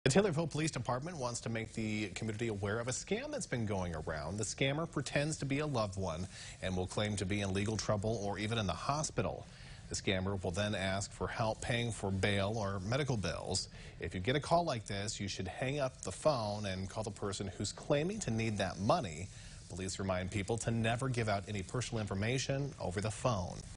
The Taylorville Police Department wants to make the community aware of a scam that's been going around. The scammer pretends to be a loved one and will claim to be in legal trouble or even in the hospital. The scammer will then ask for help paying for bail or medical bills. If you get a call like this, you should hang up the phone and call the person who's claiming to need that money. Police remind people to never give out any personal information over the phone.